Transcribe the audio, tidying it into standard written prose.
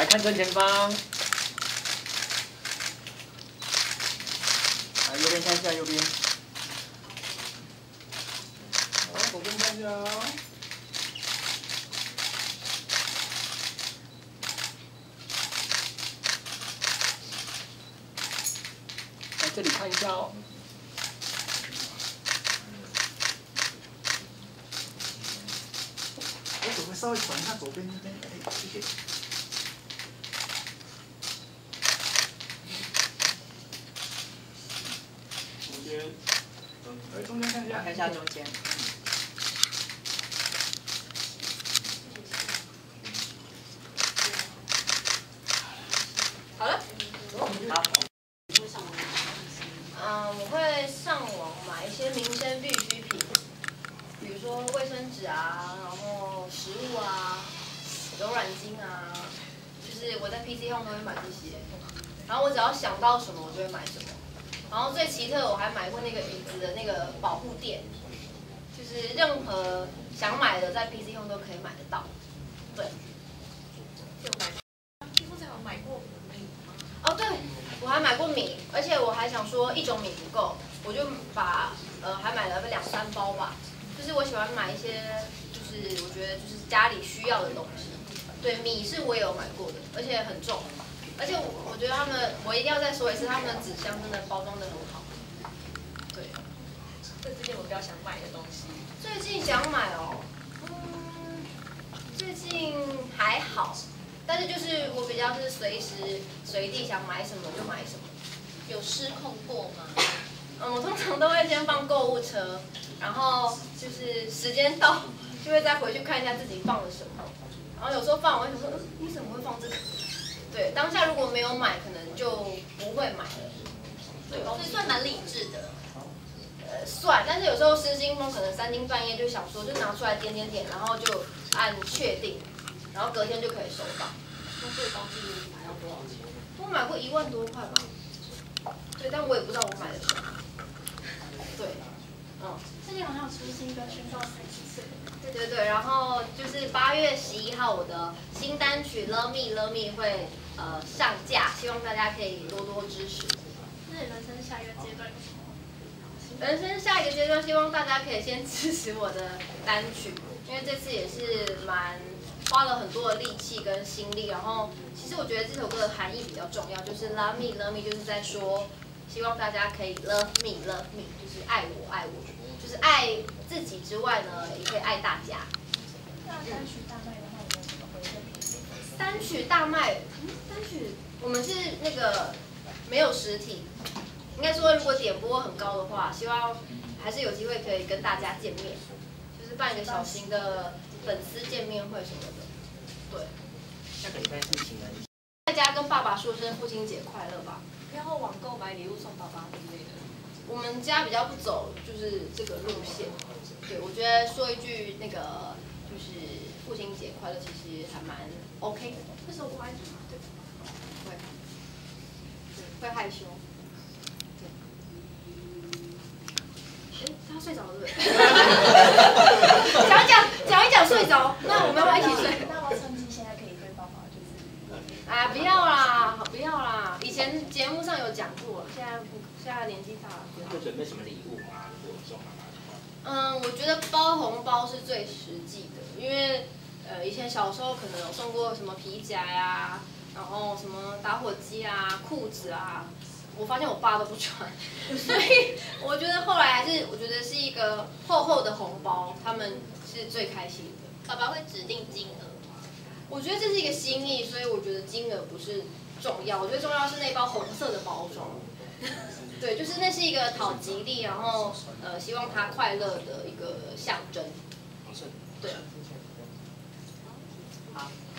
看正前方。来，右边看一下右边。好，左边看一下哦。来这里看一下哦。 我手会稍微转一下左边那边，哎，谢谢。中间，来中间看一下， 看一下中间。 好了。 好。 我会上网买一些民生必需品，比如说卫生纸啊，然后食物啊，柔软巾啊，就是我在 PC Home 都会买这些。然后我只要想到什么，我就会买什么。然后最奇特，我还买过那个椅子的那个保护垫，就是任何想买的在 PC Home 都可以买得到。对。 就买，听说有买过米吗？ 哦，对，我还买过米，而且我还想说一种米不够，我就把还买了2、3包吧。就是我喜欢买一些，就是我觉得就是家里需要的东西。对，米是我也有买过的，而且很重。而且我觉得我一定要再说一次，他们的纸箱真的包装的很好。对。 这之前我比较想买的东西。 最近想买哦，最近还好，但是就是我比较是随时随地想买什么就买什么。 有失控过吗？ 我通常都会先放购物车，然后就是时间到就会再回去看一下自己放了什么。然后有时候放完我会想说，你怎么会放这个？对，当下如果没有买，可能就不会买了。对， 所以算蛮理智的。 算，但是有时候失心疯可能3更半夜就想说，就拿出来点，然后就按确定，然后隔天就可以收到。 那最高纪录买到多少钱？ 我买过1万多块吧。对，但我也不知道我买了什么。对， 最近好像有出新歌宣告30岁。 对，然后就是8月11号我的新单曲《Love Me Love Me》会上架，希望大家可以多多支持。 那你人生下一个阶段有什么？ 人生下一个阶段，希望大家可以先支持我的单曲，因为这次也是花了很多的力气跟心力。然后，其实我觉得这首歌的含义比较重要，就是 Love Me Love Me， 就是在说，希望大家可以 Love Me Love Me， 就是爱我，就是爱自己之外呢，也可以爱大家。 那单曲大卖的话，有没有什么回馈？ 单曲大卖，单曲我们是那个没有实体。应该说，如果点播很高的话，希望还是有机会可以跟大家见面，就是办一个小型的粉丝见面会什么的。对。 下个礼拜是情人节。 大家跟爸爸说声父亲节快乐吧。 然后网购买礼物送爸爸之类的。 我们家比较不走就是这个路线。对，我觉得说一句那个就是父亲节快乐，其实还蛮 OK 的。 会说乖吗？ 对。会害羞。他睡着了对不对？讲一讲睡着，那我们要不要一起睡？ 那我趁机现在可以对爸爸就是。 不要啦，不要啦！以前节目上有讲过，现在年纪大了。 会准备什么礼物吗？如果送妈妈的话。 我觉得包红包是最实际的，因为以前小时候可能有送过什么皮夹呀，然后什么打火机啊、裤子啊。我发现我爸都不穿，所以我觉得后来我觉得是一个厚厚的红包，他们是最开心的。 爸爸会指定金额吗？ 我觉得这是一个心意，所以我觉得金额不是重要，我觉得重要是那包红色的包装。对，就是那是一个讨吉利，然后希望他快乐的一个象征。 红色。 对。 好。